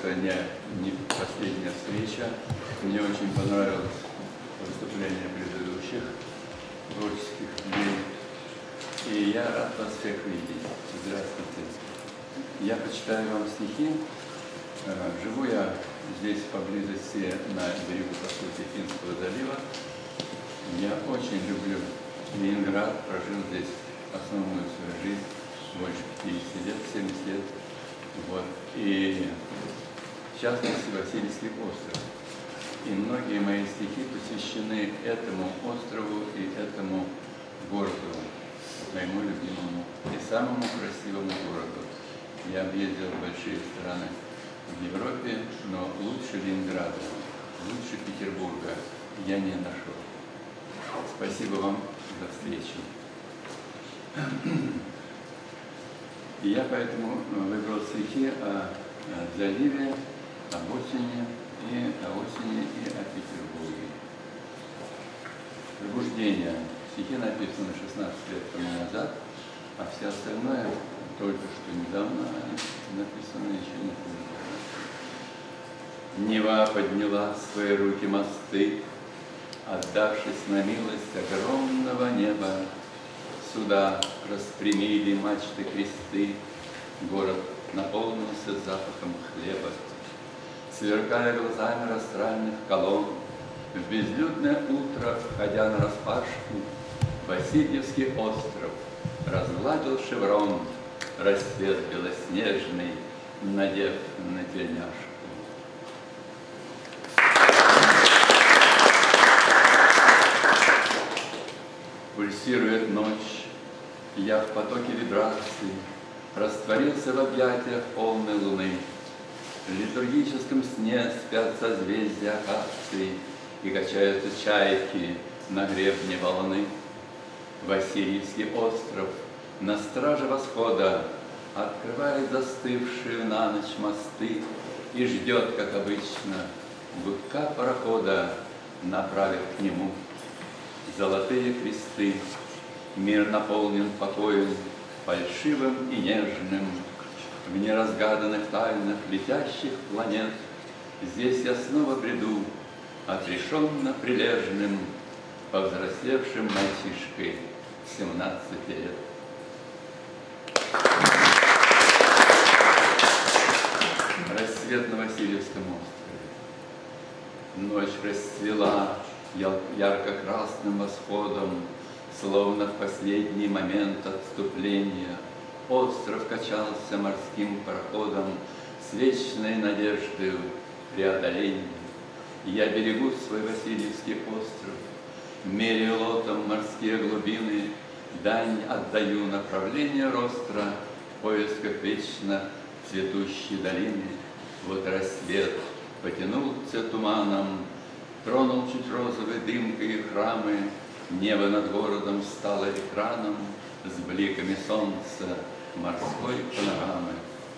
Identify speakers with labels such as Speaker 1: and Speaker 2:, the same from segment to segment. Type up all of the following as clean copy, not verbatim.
Speaker 1: это не последняя встреча. Мне очень понравилось выступление предыдущих творческих людей. И я рад вас всех видеть. Здравствуйте. Я почитаю вам стихи. Живу я здесь поблизости на берегу, по сути, Финского залива. Я очень люблю Ленинград, прожил здесь основную свою жизнь, больше 50 лет, 70 лет. Вот. И в частности Васильевский остров. И многие мои стихи посвящены этому острову и этому городу, моему любимому и самому красивому городу. Я объездил большие страны в Европе, но лучше Ленинграда, лучше Петербурга я не нашел. Спасибо вам за встречу. И я поэтому выбрал стихи о заливе, об осени и о Петербурге. Пробуждение. Стихи написаны 16 лет тому назад, а все остальное только что недавно написано еще не хуже. Нева подняла в свои руки мосты, отдавшись на милость огромного неба. Сюда распрямили мачты кресты, город наполнился запахом хлеба. Сверкая глазами растральных колонн, в безлюдное утро, входя нараспашку, Васильевский остров разгладил шеврон, рассвет белоснежный, надев на тельняшку. Пульсирует ночь, я в потоке вибраций растворился в объятиях полной луны. В литургическом сне спят созвездия акаций и качаются чайки на гребне волны. Васильевский остров на страже восхода открывает застывшие на ночь мосты и ждет, как обычно, гудка парохода, направив к нему золотые кресты. Мир наполнен покоем, фальшивым и нежным, в неразгаданных тайнах летящих планет. Здесь я снова бреду, отрешенно прилежным, повзрослевшим мальчишкой 17 лет. Рассвет на Васильевском острове. Ночь расцвела ярко-красным восходом, словно в последний момент отступления. Остров качался морским пароходом с вечной надеждой преодоления. Я берегу свой Васильевский остров, меряю лотом морские глубины, дань отдаю направление ростра в поисках вечно цветущей долины. Вот рассвет потянулся туманом, тронул чуть розовой дымкой храмы, небо над городом стало экраном с бликами солнца морской панорамы.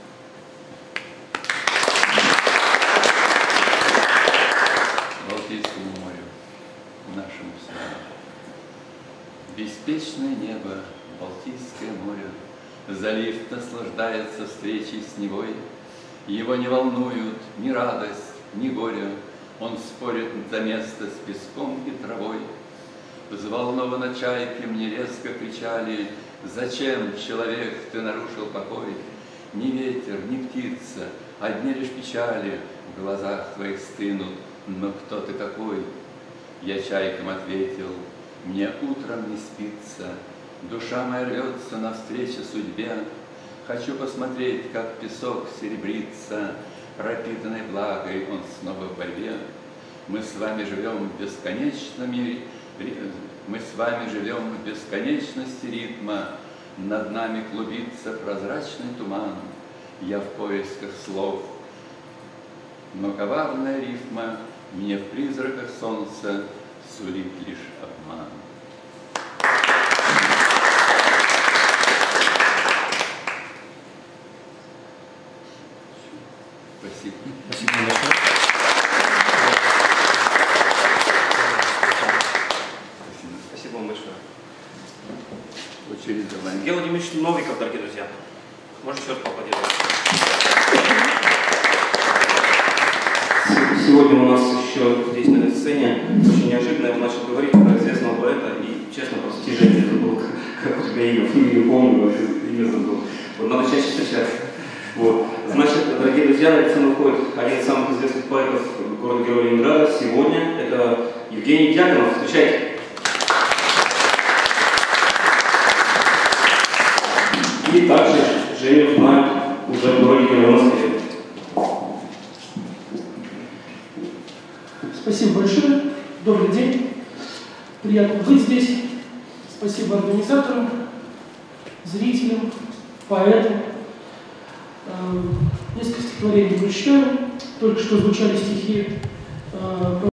Speaker 1: Балтийскому морю, нашему сыну. Беспечное небо, Балтийское море, залив наслаждается встречей с Невой. Его не волнуют ни радость, ни горе, он спорит за место с песком и травой. Взволнованно чайки мне резко кричали: «Зачем, человек, ты нарушил покой? Ни ветер, ни птица, одни лишь печали в глазах твоих стынут, но кто ты такой?» Я чайкам ответил: «Мне утром не спится, душа моя рвется навстречу судьбе. Хочу посмотреть, как песок серебрится, пропитанный влагой он снова в борьбе. Мы с вами живем в бесконечном Мы с вами живем в бесконечности ритма, над нами клубится прозрачный туман. Я в поисках слов, но коварная рифма мне в призраках солнца сулит лишь обман». Спасибо.
Speaker 2: Спасибо большое. Спасибо вам большое.
Speaker 1: Очередь за вами.
Speaker 2: Сергей Владимирович Новиков, дорогие друзья. Можно еще раз поаплодировать. сегодня у нас еще здесь на этой сцене очень неожиданно я начал говорить про известного поэта, и честно, прости, Женя, я забыл, как у тебя имя, фамилию помню, имя забыл. Вот, надо чаще встречаться. Вот. Значит, дорогие друзья, на сцену выходит один из самых известных поэтов города-героя Ленинграда сегодня. Это Евгений Дьяконов. Встречайте. И также Женю знают уже в городе-герое Москве.
Speaker 3: Спасибо большое. Добрый день. Приятно быть здесь. Спасибо организаторам, зрителям, поэтам. Несколько стихотворений прочитаю. Только что звучали стихи